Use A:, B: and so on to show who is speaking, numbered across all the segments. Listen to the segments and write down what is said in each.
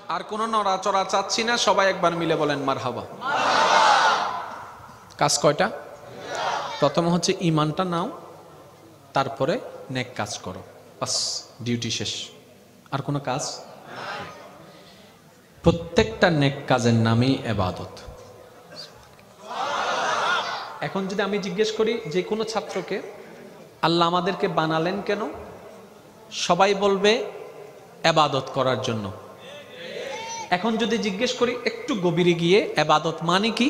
A: আর কোনো নড়াচড়া চাচ্ছি না, সবাই একবার মিলে বলেন মারহাবা। কাজ কয়টা? প্রথম হচ্ছে ঈমানটা নাও, তারপরে নেক কাজ করো, বাস ডিউটি শেষ। আর কোনো কাজ? প্রত্যেকটা নেক কাজের নামই ইবাদত। এখন যদি আমি জিজ্ঞেস করি যে কোনো ছাত্রকে আল্লাহ আমাদেরকে বানালেন কেন, সবাই বলবে ইবাদত করার জন্য। এখন যদি জিজ্ঞেস করি একটু গভীরে গিয়ে ইবাদত মানে কি,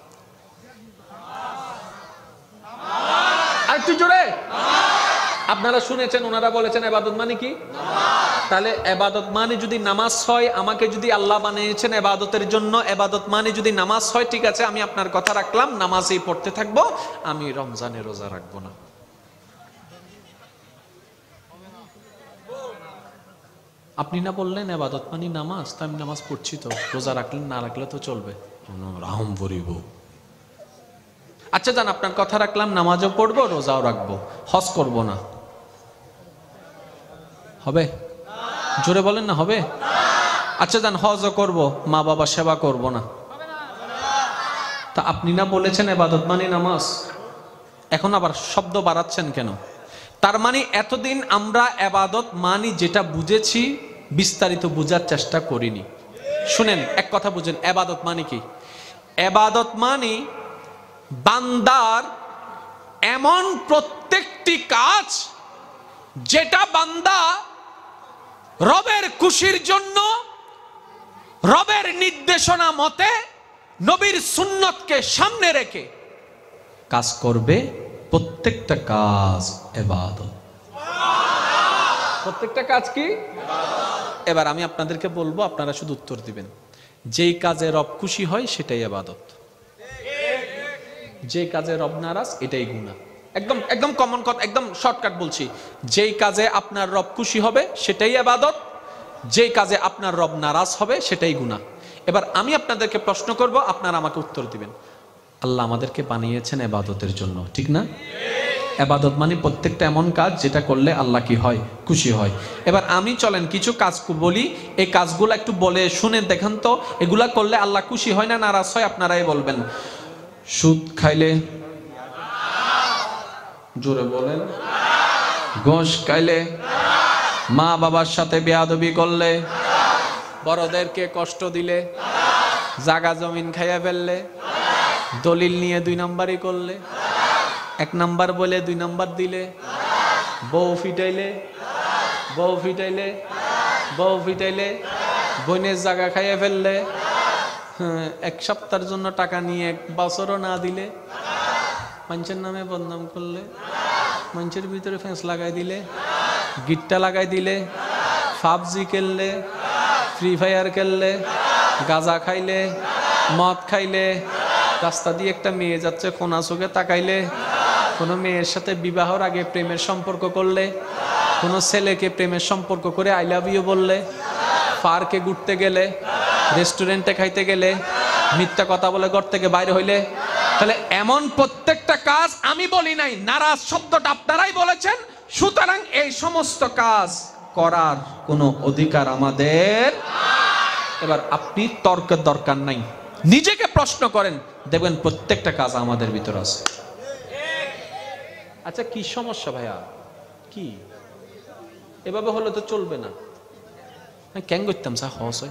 A: আর একটু জোরে। আপনারা শুনেছেন ওনারা বলেছেন ইবাদত মানে কি। তাহলে ইবাদত মানে যদি নামাজ হয়, আমাকে যদি আল্লাহ বানিয়েছেন ইবাদতের জন্য, ইবাদত মানে যদি নামাজ হয়, ঠিক আছে আমি আপনার কথা রাখলাম, নামাজই পড়তে থাকবো, আমি রমজানে রোজা রাখবো না। আপনি না বললেন ইবাদত মানে নামাজ, তো আমি নামাজ পড়ছি, তো রোজা রাখলেন না রাখলে তো চলবে। রাহম বরিব। আচ্ছা জান, আপনার কথা রাখলাম, নামাজও পড়বো রোজাও রাখবো, হজ করব না, হবে? জোরে বলেন না, হবে? আচ্ছা জান, হজও করব, মা বাবা সেবা করব না, তা আপনি না বলেছেন ইবাদত মানে নামাজ, এখন আবার শব্দ বাড়াচ্ছেন কেন? তার মানে এতদিন আমরা ইবাদত মানি যেটা বুঝেছি, বিস্তারিত বোঝার চেষ্টা করিনি। শুনেন, এক কথা বুঝেন, ইবাদত মানে কি? ইবাদত মানে বান্দার এমন প্রত্যেকটি কাজ যেটা বান্দা রবের খুশির জন্য, রবের নির্দেশনা মতে, নবীর সুন্নতকে সামনে রেখে কাজ করবে। প্রত্যেকটা কাজ ইবাদত। প্রত্যেকটা কাজ কি? এবার আমি আপনাদেরকে বলবো, আপনারা শুধু উত্তর দিবেন। যেই কাজে রব খুশি হয় সেটাই ইবাদত, যে কাজে রব নারাজ এটাই গুনাহ। একদম একদম কমন কথা, একদম শর্টকাট বলছি। যেই কাজে আপনার রব খুশি হবে সেটাই ইবাদত, যেই কাজে আপনার রব নারাজ হবে সেটাই গুনাহ। এবার আমি আপনাদেরকে প্রশ্ন করব, আপনারা আমাকে উত্তর দিবেন। আল্লাহ আমাদেরকে বানিয়েছেন ইবাদতের জন্য, ঠিক না? ইবাদত মানে প্রত্যেকটা এমন কাজ যেটা করলে আল্লাহ কি হয়? খুশি হয়। এবার আমি চলেন কিছু কাজ বলি, এই কাজগুলো একটু বলে শুনে দেখেন তো, এগুলা করলে আল্লাহ খুশি হয় না নারাজ হয়? আপনারাই বলবেন। সুদ খাইলে, জোরে বলেন। ঘুষ খাইলে, মা বাবার সাথে বেয়াদবি করলে, বড়দেরকে কষ্ট দিলে, জাগা জমিন খাইয়া ফেললে, দলিল নিয়ে 2 নাম্বারই করলে, 1 নাম্বার বলে 2 নাম্বার দিলে, বউ ফিটাইলে, বউ ফিটাইলে, বউ ফিটাইলে, বোনের জায়গা খাইয়া ফেললে, 1 সপ্তাহের জন্য টাকা নিয়ে 1 বছরও না দিলে, মানুষের নামে বদনাম করলে, মানুষের ভিতরে ফেঁস লাগাই দিলে, গিট্টা লাগাই দিলে, পাবজি খেললে, ফ্রি ফায়ার খেললে, গাঁজা খাইলে, মদ খাইলে, রাস্তা দিয়ে একটা মেয়ে যাচ্ছে কোনা চোখে তাকাইলে, কোনো মেয়ের সাথে বিবাহর আগে প্রেমের সম্পর্ক করলে, কোনো ছেলেকে প্রেমের সম্পর্ক করে আই লাভ ইউ বললে, পার্কে ঘুরতে গেলে, রেস্টুরেন্টে খাইতে গেলে, মিথ্যা কথা বলে ঘর থেকে বাইরে হইলে, তাহলে এমন প্রত্যেকটা কাজ আমি বলি নাই, নারাজ শব্দটা আপনারাই বলেছেন। সুতরাং এই সমস্ত কাজ করার কোনো অধিকার আমাদের। এবার আপনি তর্কের দরকার নাই, নিজেকে প্রশ্ন করেন, দেখবেন প্রত্যেকটা কাজ আমাদের ভিতর আছে। আচ্ছা কি সমস্যা ভাইয়া? কি এভাবে হলে তো চলবে না। কেন করতাম স্যার? হস হয়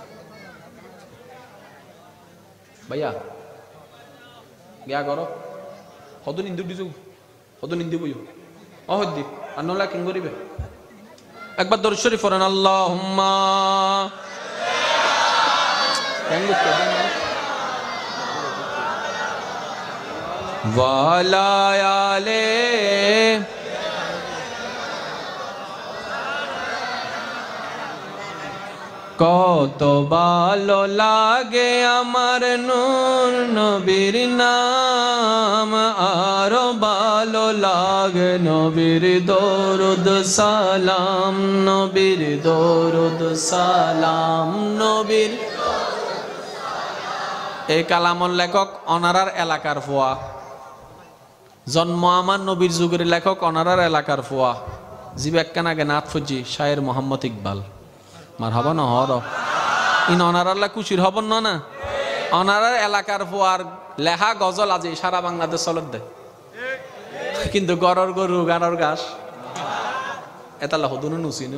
A: ভাইয়া, গিয়া করো হদ নিন্দু দিছু, হদ নিন্দু বইও অহদ্দি আর নলা কেন করিবে। একবার দরুদ শরীফ পড়েন, আল্লাহুম্মা ওয়ালা আলে কত ভালো লাগে আমার নূর নবীর নাম, আরো ভালো লাগে নবীর দরুদ সালাম, নবীর দরুদ সালাম, নবীর। এই কালামর লেখক অনারার এলাকার ফোয়া, জন্ম আমার নবীর যুগের লেখক অনারার এলাকার ফোয়া, জীব একখান আগে নাথ ফজি শায়ের মোহাম্মদ ইকবাল। মারহাবা না হর ইন অনারাল্লা খুশির হবন না অনারার এলাকার পোয়ার লেহা গজল আজি সারা বাংলাদেশ চলত দেয় কিন্তু গরর গরু গারর ঘাস এতালা হদুনো নুসিন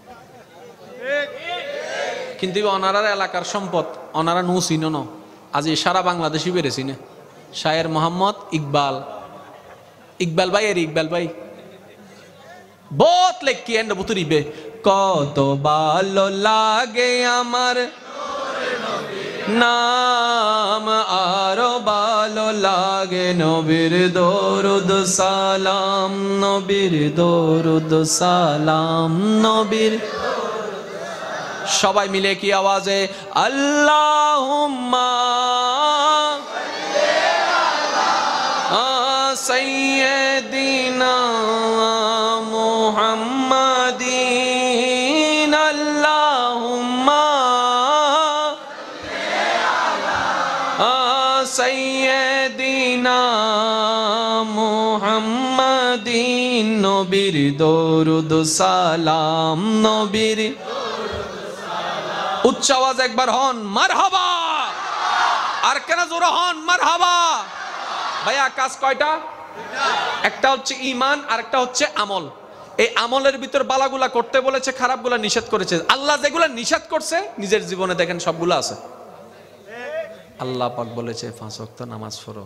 A: কিন্তু অনারার এলাকার সম্পদ অনারা নুসিন ন আজি সারা বাংলাদেশই বেড়েছি না শায়ের মোহাম্মদ ইকবাল ইকবাল ভাই এর ইকবাল ভাই বহুত লেখি এন্ড বুতুরিবে কত ভালো লাগে আমার নাম আরো ভালো লাগে নবীর দরুদ সালাম নবীর দরুদ সালাম নবীর সবাই মিলে কি আওয়াজে আল্লাহুম্মা সাইয়্যিদিনা মুহাম্মাদিন আল্লাহুম্মা সাইয়্যিদিনা মুহাম্মাদিন নবীর দরুদ সালাম নবীর উচ্চ আওয়াজ একবার হন মারহাবা আর কেন জোরে হন মারহাবা ভাইয়া কাজ কয়টা একটা হচ্ছে ঈমান আর একটা হচ্ছে আমল এই আমলের ভিতর বালাগুলা করতে বলেছে খারাপগুলা নিষেধ করেছে আল্লাহ যেগুলা নিষেধ করছে নিজের জীবনে দেখেন সবগুলো আছে আল্লাহ পাক বলেছে 5 ওয়াক্ত নামাজ পড়ো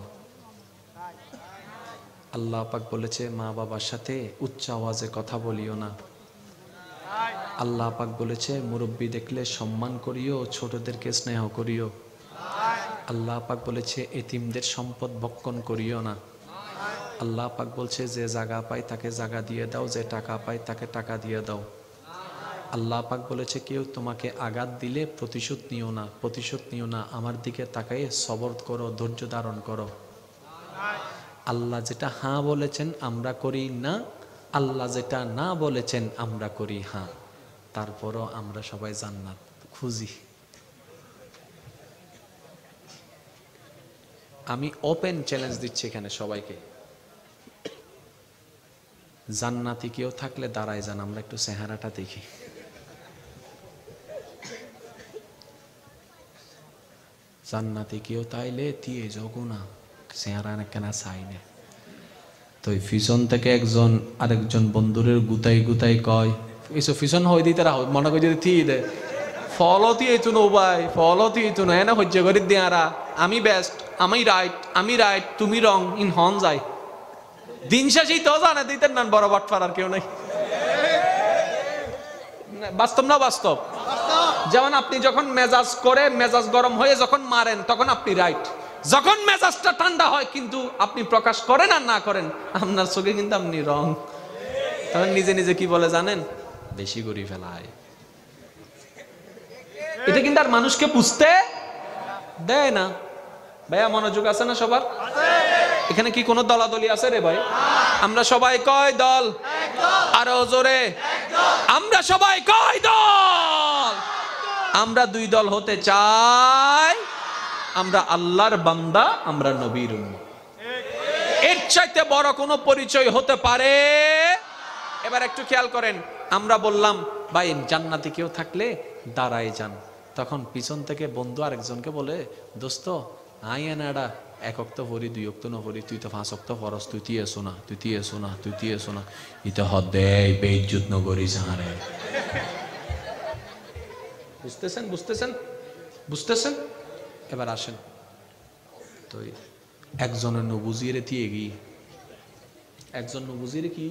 A: আল্লাহ পাক বলেছে মা বাবার সাথে উচ্চ আওয়াজে কথা বলিও না আল্লাহ পাক বলেছে মুরব্বি দেখলে সম্মান করিও ছোটদেরকে স্নেহ করিও আল্লাহ পাক বলেছে এতিমদের সম্পদ ভক্ষণ করিও না আল্লাহ পাক বলছে যে জায়গা পায় তাকে জায়গা দিয়ে দাও যে টাকা পায় তাকে টাকা দিয়ে দাও আল্লাহ পাক বলেছে কেউ তোমাকে আঘাত দিলে প্রতিশোধ নিও না আমার দিকে তাকায় সবর করো ধৈর্য ধারণ করো আল্লাহ যেটা হ্যাঁ বলেছেন আমরা করি না আল্লাহ যেটা না বলেছেন আমরা করি হ্যাঁ তারপরও আমরা সবাই জান্নাত খুঁজি আমি ওপেন চ্যালেঞ্জ দিচ্ছি এখানে সবাইকে জান্নাতি কেউ থাকলে দাঁড়ায় যান আমরা একটু চেহারাটা দেখি জান্নাতি কেউ তাইলে দিয়ে জগুনা চেহারা কেনা চাই না তো পিছন থেকে একজন আরেকজন বন্ধুরের গুতাই গুতাই কয় এসব পিছন হয়ে দিতে মনে করি যদি থিয়ে দেয় ফলতি এইতু নো ভাই ফলতি এইতু না এনে সহ্য করি দেয়ারা আমি বেস্ট আমি রাইট তুমি রং ইন হন যাই দিন শেষেই তো জানে দিতেন না বড় বাটফার আর কেউ নাই বাস্তব না বাস্তব যেমন আপনি যখন মেজাজ গরম হয়ে যখন মারেন তখন আপনি রাইট যখন মেজাজটা ঠান্ডা হয় কিন্তু আপনি প্রকাশ করেন আর না করেন আপনার চোখে কিন্তু আপনি রং তখন নিজে নিজে কি বলে জানেন বেশি করি ফেলায় এটা কিন্তু আর মানুষকে বুঝতে দেয় না ভাইয়া মনোযোগ আছে না সবার এখানে কি কোনো দলাদলি আছে রে ভাই আমরা সবাই কয় দল আরো জোরে আমরা সবাই কয় দল আমরা 2 দল হতে চাই আমরা আল্লাহর বান্দা আমরা নবীর উম্মত এর চাইতে বড় কোনো পরিচয় হতে পারে এবার একটু খেয়াল করেন আমরা বললাম ভাই জান্নাতে কেউ থাকলে দাঁড়ায় যান তখন পিছন থেকে বন্ধু আরেকজনকে বলে দোস্ত আইয়ানাডা 1 ওয়াক্ত পড়ি 2 ওয়াক্ত না পড়ি তুই তো 5 ওয়াক্ত ফরজ তুই এসো না ইতে হদে বেইজ্জত ন করিস আরে বুঝতেছেন এবার আসেন তো একজনের নবুজিরে দিয়ে গিয়ে একজন নবুজিরে কি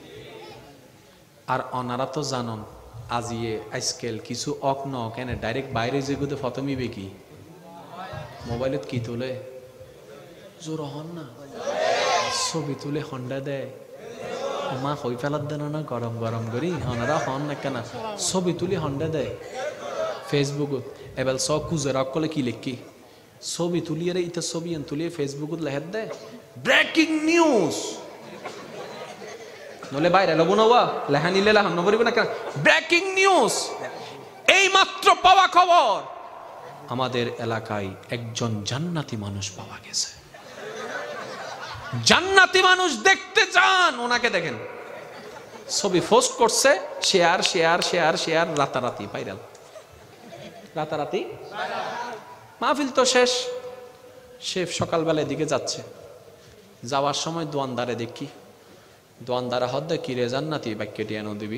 A: আর অনারা তো জানন আজিয়ে আজকাল কিছু অক ন কেন ডাইরেক্ট বাইরে যেগুলো ফতমিবে কি মোবাইলত কি তোলে জোর হন না ছবি তুলে হন্ডা দেয় মা হই ফেলার দেন না গরম গরম করি ওনারা হন না কেন ছবি তুলি হন্ডা দেয় ফেসবুকত এবার সব খুঁজে রাখ করলে কি লেখি ছবি তুলিয়ে ইটা ছবি তুলিয়ে ফেসবুকত লেখার দেয় ব্রেকিং নিউজ নলে বাইরে লব না লেখা নিলে লেখা নবরিব না কেন ব্রেকিং নিউজ এই মাত্র পাওয়া খবর আমাদের এলাকায় একজন জান্নাতি মানুষ পাওয়া গেছে জান্নাতি মানুষ দেখতে চান ওনাকে দেখেন ছবি পোস্ট করছে শেয়ার রাতারাতি ভাইরাল রাতারাতি মাহফিল তো শেষ। শেফ সকালবেলার দিকে যাচ্ছে, যাওয়ার সময় দোয়ানদারে দেখি, দোয়ানদারা হদ্দে কিরে জান্নাতি বাক্যটি এনে দিবি।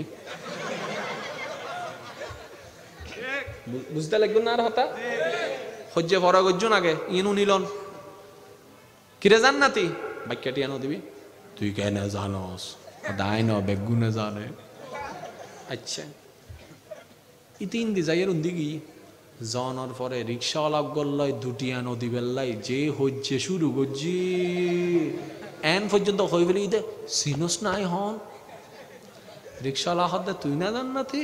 A: বুঝতে লাগবে না আর হতা হজ্জে ভরা গজ্জুন আগে ইনু নিলন কিরে জান্নাতি বাক্যটি এনে দিবি। তুই কেন জানস? দাইন বেগুনে জানে। আচ্ছা ইতিন দি যাইয়ের উন্দিগি জনের পরে রিক্সাওয়ালা গল্লাই দুটি আনো দিবেল্লাই যে হজ্জে শুরু গজ্জি এন পর্যন্ত হই ফেলি দে সিনস নাই হন রিক্সাওয়ালা হদ্দে তুই না জান্নাতি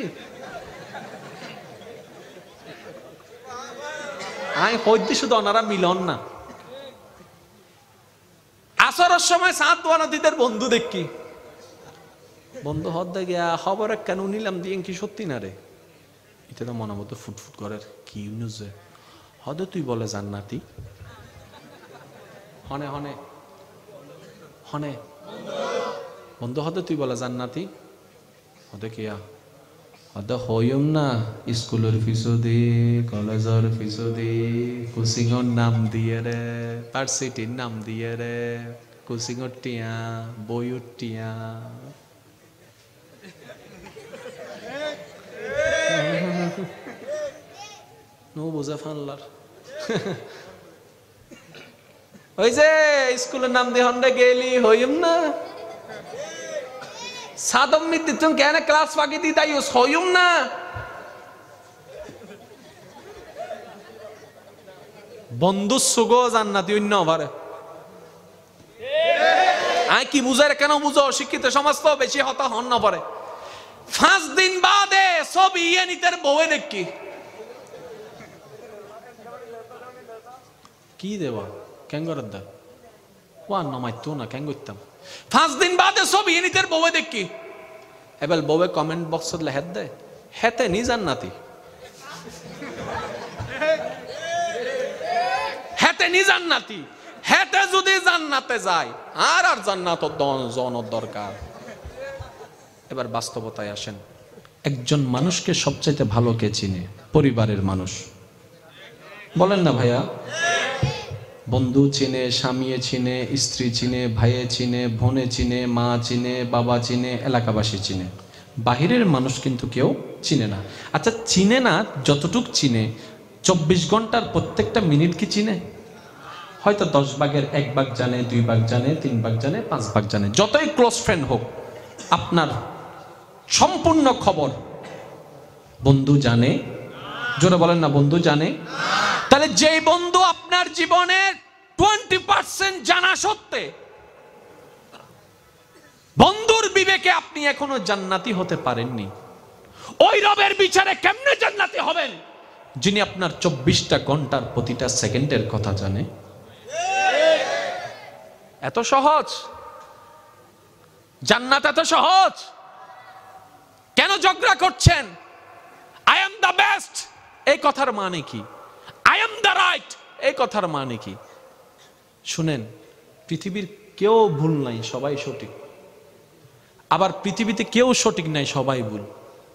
A: আই হজ্জে শুধু ওনারা মিলন না। আসরের সময় সাত দোয়া নদীদের বন্ধু দেখি, বন্ধু হদ্দে গিয়া খবর কেন নিলাম দিয়ে কি সত্যি না রে? এটা তো মনে মতো ফুটফুট করে কি নিউজে হদে তুই বলে জান্নাতি হনে হনে হনে বন্ধু হদে তুই বলে জান্নাতি হদে কিয়া হদে হইম না স্কুলের ফিসও দি কলেজের ফিসও দি কোচিংয়ের নাম দিয়ে রে ভার্সিটির নাম দিয়ে রে কোচিংয়ের টিয়া বইয়ের টিয়া নো বোঝা ফানলার ওই যে স্কুলের নাম দিয়ে হন্ডে গেলি হইম না সাদম মিত্তি তুমি কেন ক্লাস ফাঁকি দি তাই হইম না বন্ধু সুগো জান্নাতি অন্য ভারে আই কি বুঝার কেন বুঝো শিক্ষিত সমাজ তো বেশি হতা হন না পারে 5 দিন বাদে সব ইয়ে নিতের বউয়ে দেখি কি দেবা কেন করার দা ওয়ান নমাইতো না কেন করতাম 5 দিন বাদে সব ইয়ে নিতের বউয়ে দেখি এবার বউয়ে কমেন্ট বক্সত লেখে দে হেতে নি জান্নাতি হেতে নি জান্নাতি হেতে যদি জান্নাতে যায় আর আর জান্নাত জনের দরকার। এবার বাস্তবতায় আসেন, একজন মানুষকে সবচাইতে ভালো কে চিনে? পরিবারের মানুষ। বলেন না ভাইয়া? বন্ধু চিনে, স্বামী চিনে, স্ত্রী চিনে, ভাইয়ে চিনে, বোনে চিনে, মা চিনে, বাবা চিনে, এলাকাবাসী চিনে। বাহিরের মানুষ কিন্তু কেউ চিনে না। আচ্ছা চিনে না, যতটুক চিনে 24 ঘন্টার প্রত্যেকটা মিনিট কি চিনে? হয়তো 10 ভাগের 1 ভাগ জানে, 2 ভাগ জানে, 3 ভাগ জানে, 5 ভাগ জানে। যতই ক্লোজ ফ্রেন্ড হোক, আপনার সম্পূর্ণ খবর বন্ধু জানে? জোরে বলেন না, বন্ধু জানে? তাহলে যেই বন্ধু আপনার জীবনের 20% জানা সত্ত্বে বন্ধুর বিবেকে আপনি এখনো জান্নাতি হতে পারেননি, ওই রবের বিচারে কেমনে জান্নাতি হবেন যিনি আপনার 24টা ঘন্টার প্রতিটা সেকেন্ডের কথা জানে? এত সহজ জান্নাত, এত সহজ কেন ঝগড়া করছেন? আই এম দ্য বেস্ট এই কথার মানে কি? আই এম দ্য রাইট এই কথার মানে কি? শুনেন, পৃথিবীর কেউ ভুল নাই, সবাই সঠিক। আবার পৃথিবীতে কেউ সঠিক নাই, সবাই ভুল।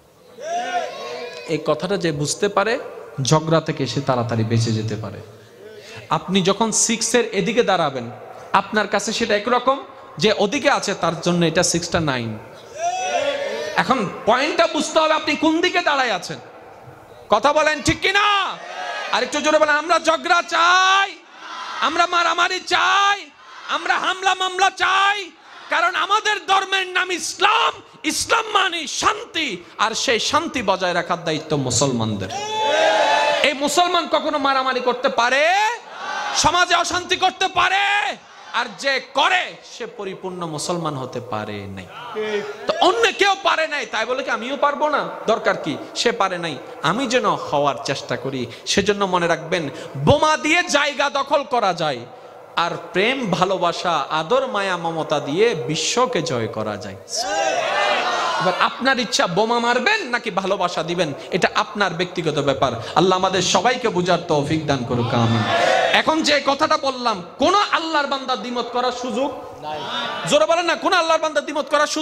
A: এই কথাটা যে বুঝতে পারে, ঝগড়া থেকে সে তাড়াতাড়ি বেঁচে যেতে পারে। আপনি যখন 6 এর এদিকে দাঁড়াবেন, আপনার কাছে সেটা একরকম, যে ওদিকে আছে তার জন্য এটা 6টা 9। এখন পয়েন্টটা বুঝতে হবে আপনি কোন দিকে দাঁড়ায় আছেন। কথা বলেন ঠিক কিনা? আরেকটু জোরে বলেন। আমরা ঝগড়া চাই, আমরা মারামারি চাই, আমরা হামলা মামলা চাই, কারণ আমাদের ধর্মের নাম ইসলাম। ইসলাম মানে শান্তি, আর সেই শান্তি বজায় রাখার দায়িত্ব মুসলমানদের। এই মুসলমান কখনো মারামারি করতে পারে, সমাজে অশান্তি করতে পারে, আর যে করে সে পরিপূর্ণ মুসলমান হতে পারে নাই। তো অন্য কেউ পারে নাই তাই বলে কি আমিও পারবো না? দরকার কি? সে পারে নাই, আমি যেন হওয়ার চেষ্টা করি। সেজন্য মনে রাখবেন, বোমা দিয়ে জায়গা দখল করা যায়, আর প্রেম, ভালোবাসা, আদর, মায়া, মমতা দিয়ে বিশ্বকে জয় করা যায়। এবার আপনার ইচ্ছা বোমা মারবেন নাকি ভালোবাসা দিবেন, এটা আপনার ব্যক্তিগত ব্যাপার। আল্লাহ আমাদের সবাইকে বুঝার তৌফিক দান করুক, আমিন। এখন যে কথাটা বললাম, কোন আল্লাহর বান্দা দ্বিমত করার সুযোগ নাই। জোরে বলেন না, কোন আল্লাহর বান্দা দ্বিমত করার সুযোগ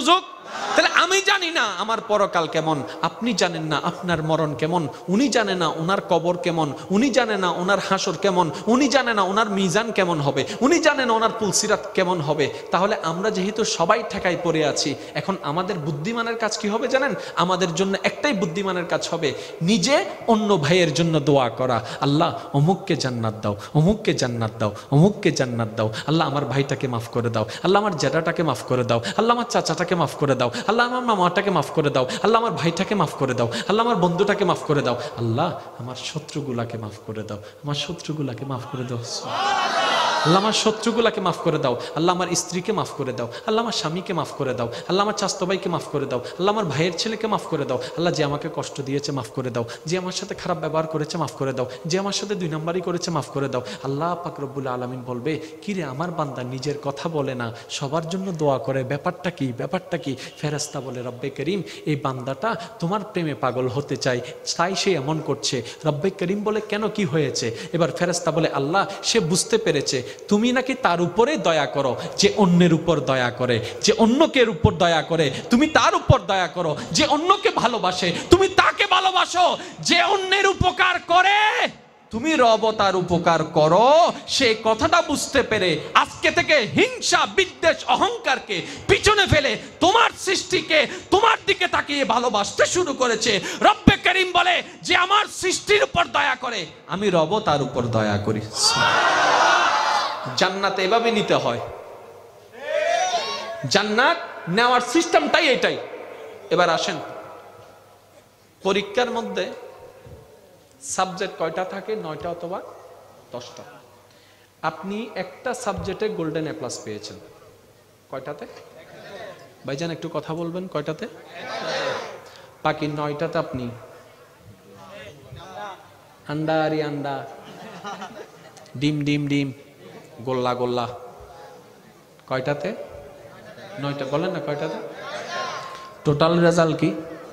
A: তাহলে আমি জানি না আমার পরকাল কেমন, আপনি জানেন না আপনার মরণ কেমন, উনি জানে না ওনার কবর কেমন, উনি জানে না ওনার হাসর কেমন, উনি জানে না ওনার মিজান কেমন হবে, উনি জানে না ওনার পুলসিরাত কেমন হবে। তাহলে আমরা যেহেতু সবাই ঠেকায় পড়ে আছি, এখন আমাদের বুদ্ধিমানের কাজ কি হবে জানেন? আমাদের জন্য একটাই বুদ্ধিমানের কাজ হবে, নিজে অন্য ভাইয়ের জন্য দোয়া করা। আল্লাহ অমুককে জান্নাত দাও, অমুককে জান্নাত দাও, অমুককে জান্নাত দাও। আল্লাহ আমার ভাইটাকে মাফ করে দাও, আল্লাহ আমার জ্যাঠাটাকে মাফ করে দাও, আল্লাহ আমার চাচাটাকে মাফ করে দাও, আল্লাহ আমার মামাটাকে মাফ করে দাও, আল্লাহ আমার ভাইটাকে মাফ করে দাও, আল্লাহ আমার বন্ধুটাকে মাফ করে দাও, আল্লাহ আমার শত্রুগুলাকে মাফ করে দাও, আমার শত্রুগুলাকে মাফ করে দাও, আল্লাহ আমার শত্রুগুলাকে মাফ করে দাও, আল্লাহ আমার স্ত্রীকে মাফ করে দাও, আল্লাহ আমার স্বামীকে মাফ করে দাও, আল্লাহ আমার চাস্তো ভাইকে মাফ করে দাও, আল্লাহ আমার ভাইয়ের ছেলেকে মাফ করে দাও, আল্লাহ যে আমাকে কষ্ট দিয়েছে মাফ করে দাও, যে আমার সাথে খারাপ ব্যবহার করেছে মাফ করে দাও, যে আমার সাথে 2 নম্বরই করেছে মাফ করে দাও। আল্লাহ পাক রব্বুল আলামিন বলবে, কিরে আমার বান্দা নিজের কথা বলে না, সবার জন্য দোয়া করে, ব্যাপারটা কি, ব্যাপারটা কি? ফেরেশতা বলে, রব্বে করিম এই বান্দাটা তোমার প্রেমে পাগল হতে চায়, তাই সে এমন করছে। রব্বে করিম বলে, কেন, কি হয়েছে? এবার ফেরেশতা বলে, আল্লাহ সে বুঝতে পেরেছে তুমি নাকি তার উপরে দয়া করো, যে অন্যের উপর দয়া করে, যে অন্যকে উপর দয়া করে তুমি তার উপর দয়া করো, যে অন্যকে ভালোবাসে তুমি তাকে ভালোবাসো, যে অন্যের উপকার করে তুমি রব তার উপকার করো। সেই কথাটা বুঝতে পেরে আজকে থেকে হিংসা, বিদ্বেষ, অহংকারকে পিছনে ফেলে তোমার সৃষ্টিকে তোমার দিকে তাকিয়ে ভালোবাসতে শুরু করেছে। রব্বে করিম বলে, যে আমার সৃষ্টির উপর দয়া করে আমি রব তার উপর দয়া করি। জান্নাত এভাবে নিতে হয়, জান্নাত নেওয়ার সিস্টেমটাই এটাই। এবার আসেন, পরীক্ষার মধ্যে সাবজেক্ট কয়টা থাকে? 9টা অথবা 10টা। আপনি একটা সাবজেক্টে গোল্ডেন এ প্লাস পেয়েছেন, কয়টাতে? ভাইজান একটু কথা বলবেন, কয়টাতে? বাকি 9টাতে আপনি আন্ডা আরি আন্ডা, ডিম ডিম ডিম, গোল্লা গোল্লা, কয়টাতে? 9টা। বলেন না কয়টাতে? টোটাল রেজাল্ট কি?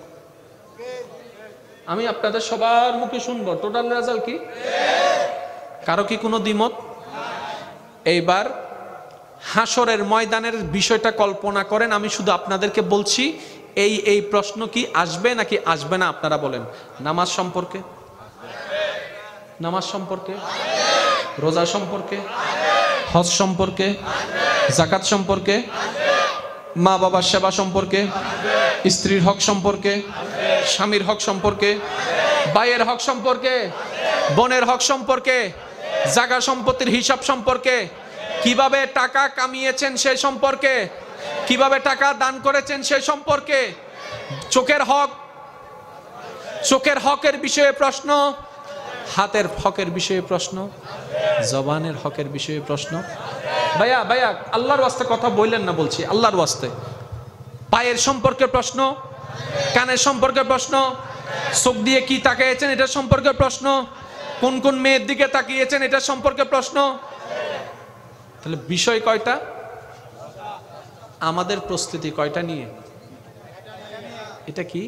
A: আমি আপনাদের সবার মুখে শুনবো, টোটাল রেজাল্ট কি? কারো কি কোনো দ্বিমত? এইবার হাসরের ময়দানের বিষয়টা কল্পনা করেন। আমি শুধু আপনাদেরকে বলছি, এই প্রশ্ন কি আসবে নাকি আসবে না আপনারা বলেন। নামাজ সম্পর্কে, নামাজ সম্পর্কে, রোজা সম্পর্কে, হজ সম্পর্কে, যাকাত সম্পর্কে, মা বাবার সেবা সম্পর্কে, স্ত্রীর হক সম্পর্কে, স্বামীর হক সম্পর্কে, ভাইয়ের হক সম্পর্কে, বোনের হক সম্পর্কে, জায়গা সম্পত্তির হিসাব সম্পর্কে, কিভাবে টাকা কামিয়েছেন সে সম্পর্কে, কিভাবে টাকা দান করেছেন সে সম্পর্কে, চোখের হক, চোখের হকের বিষয়ে প্রশ্ন, হাতের হকের বিষয়ে প্রশ্ন, জবানের হকের বিষয়ে প্রশ্ন। ভাইয়া ভাইয়া আল্লাহর ওয়াস্তে কথা বললেন না, বলছি আল্লাহর ওয়াস্তে। পায়ের সম্পর্কে প্রশ্ন, কানের সম্পর্কে প্রশ্ন, চোখ দিয়ে কি তাকিয়েছেন এটা সম্পর্কে প্রশ্ন, কোন কোন মেয়ের দিকে তাকিয়েছেন এটা সম্পর্কে প্রশ্ন। তাহলে বিষয় কয়টা? আমাদের প্রস্তুতি কয়টা নিয়ে? এটা কি?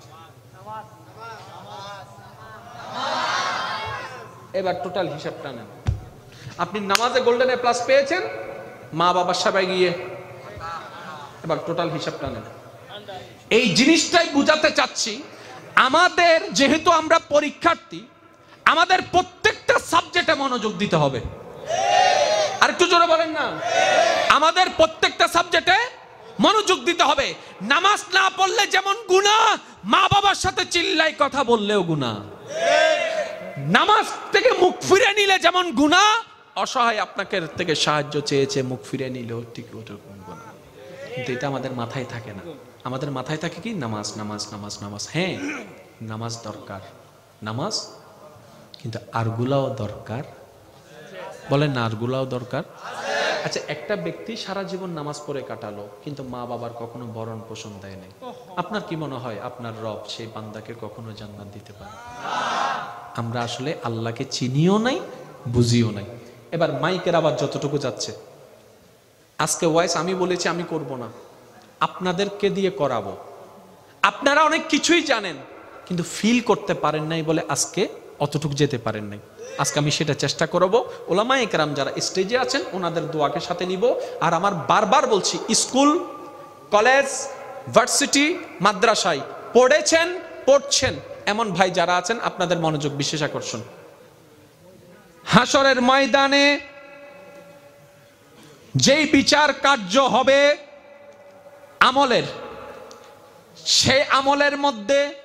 A: এবার টোটাল হিসাবটা নেন। আপনি নামাজে গোল্ডেন এ প্লাস পেয়েছেন, মা বাবার সেবায় গিয়ে, এবার টোটাল হিসাবটা নেন। এই জিনিসটাই বুঝাতে চাচ্ছি, আমাদের যেহেতু আমরা পরীক্ষার্থী, আমাদের প্রত্যেকটা সাবজেক্টে মনোযোগ দিতে হবে। আর একটু জোরে বলেন না, আমাদের প্রত্যেকটা সাবজেক্টে মনোযোগ দিতে হবে। নামাজ না পড়লে যেমন গুনাহ, মা বাবার সাথে চিল্লাই কথা বললেও গুনাহ। নামাজ থেকে মুখ ফিরে নিলে যেমন গুনাহ, অসহায় আপনাকে থেকে সাহায্য চেয়েছে মুখ ফিরে নিলেও ঠিক ওরকম গুনাহ। কিন্তু এটা আমাদের মাথায় থাকে না। আমাদের মাথায় থাকে কি? নামাজ নামাজ নামাজ নামাজ। হ্যাঁ, নামাজ দরকার, নামাজ, কিন্তু আরগুলাও দরকার। বলেন না, আরগুলাও দরকার। আচ্ছা, একটা ব্যক্তি সারা জীবন নামাজ পড়ে কাটালো, কিন্তু মা বাবার কখনো ভরণ পোষণ দেয় নাই। আপনার কি মনে হয় আপনার রব সেই বান্দাকে কখনো জান্নাত দিতে পারে? আমরা আসলে আল্লাহকে চিনিও নাই, বুঝিও নাই। এবার মাইকের আবার যতটুকু যাচ্ছে, আজকে ওয়াইস আমি বলেছি আমি করব না, আপনাদেরকে দিয়ে করাবো। আপনারা অনেক কিছুই জানেন, কিন্তু ফিল করতে পারেন নাই বলে আজকে অতটুকু যেতে পারেন নাই। আজকে আমি সেটা চেষ্টা করব। ওলামায়ে কেরাম যারা স্টেজে আছেন ওনাদের দোয়াকে সাথে নিব। আর আমার বারবার বলছি, স্কুল, কলেজ, ভার্সিটি মাদ্রাসায় পড়েছেন, পড়ছেন এমন ভাই যারা আছেন, আপনাদের মনোযোগ বিশেষ আকর্ষণ। হাসরের ময়দানে যেই বিচার কার্য হবে আমলের, সেই আমলের মধ্যে